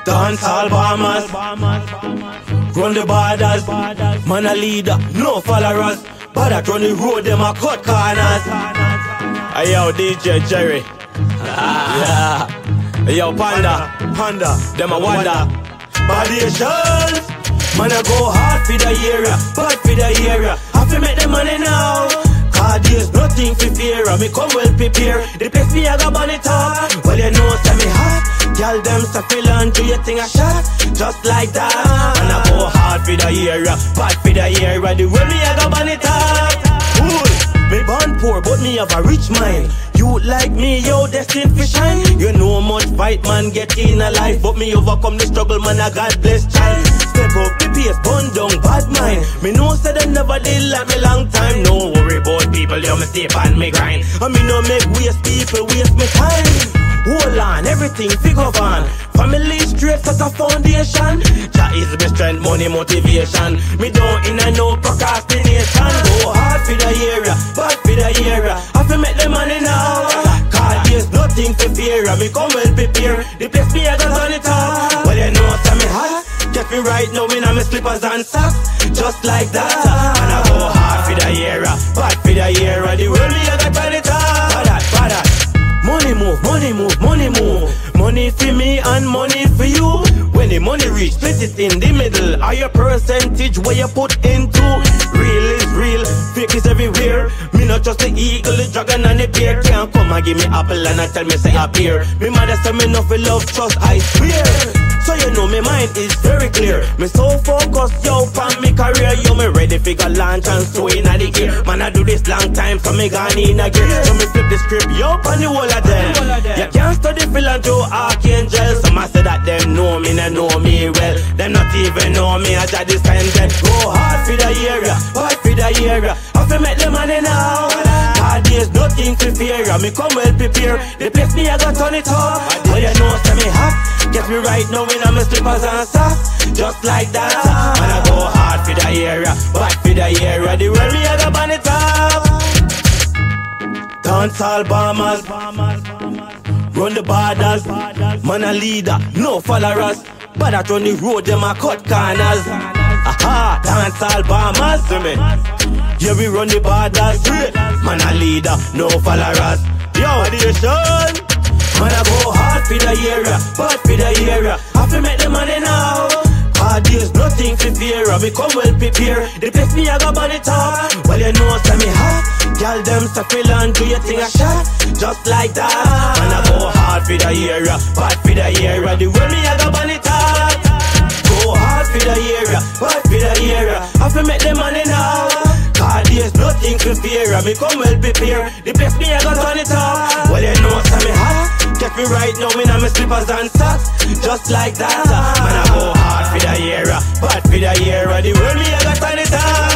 Dance all bombers, run the borders. Man a leader, no followers. But I run the road, them a cut corners. Hey yo, DJ Jerry. Yeah. Hey yo, Panda, them a wonder. Badations, man a go hard for the area, bad for the area. Have to make the money now. Cause there's nothing for fear. Me come well prepared. The place me I got money talk. Well you know say me hot. Girl them so feel on do you think I shot? Just like that. And I go hard for the area, bad for the area. The way me I got money talk. Cool. Me born poor but me have a rich mind. You like me, yo, destined for shine. You know much fight man get in a life, but me overcome the struggle man, I God bless child. Step up the pace, burn down bad mind. Me know say they never did like me long time. No worry about people, yo, me stay on me grind. And me no make waste people waste me time. Hold on, everything figure on. Family straight as a foundation. Jah is my strength, money, motivation. Me don't in a no procrastination. Go hard for the area, bad for the area. I feel make the money now. Cause there's nothing to fear. Me come well prepared. The place me I got on it all. Well you know say me hot. Get me right now in my slippers and socks. Just like that. And I go hard for the area, bad for the area. The world me I got on it all. Bad. Money move, money move, money move. Money for me and money for you. When the money reach, split it in the middle. Are your percentage where you put into? Real is real, fake is everywhere. Me not just the eagle, the dragon and the bear. Can't come and give me apple and I tell me say appear. Me mother say me no for love, trust, I swear. So you know me mind is very clear. Me so focused, yo, on me career. Yo, me ready for go launch and so in the air. Man, I do this long time, so me gone in again. So me flip the script, yo, on the whole of them. You can't study Phil and Joe Archangel. Some I say that them know me, they know me well. Them not even know me, I just defend them. Go hard for the area, hard for the area. I feel make the money now. Cause there's nothing to fear. Me come well prepared. The place me, I got on it all. But you know, say me hot. Get me right now in my slippers and socks. Just like that. And I go hard for the area, bad for the area. The world me I got on the top. Dance all bombers, run the borders. Man a leader, no followers. But I run the road, them a cut corners. Aha, dance all bombers, see me. Yeah, we run the borders. Man a leader, no followers. Yo, nation. Man I go hard for the area, bad for the area. I feel make the money now. Cause there's nothing to fear. Me come well prepared. The place me I got on it all. Well you know say me hot. Girl them so feel on do you think I shot? Just like that. Man I go hard for the area, bad for the area. The way me I got on it all. Go hard for the area, bad for the area. I feel make the money now. Cause there's nothing to fear. Me come well prepared. The place me I got on it all. Well you know say me hot. Get me right now in my slippers and socks. Just like that. Man I go hard for the area, bad for the area. The world me I got on it all.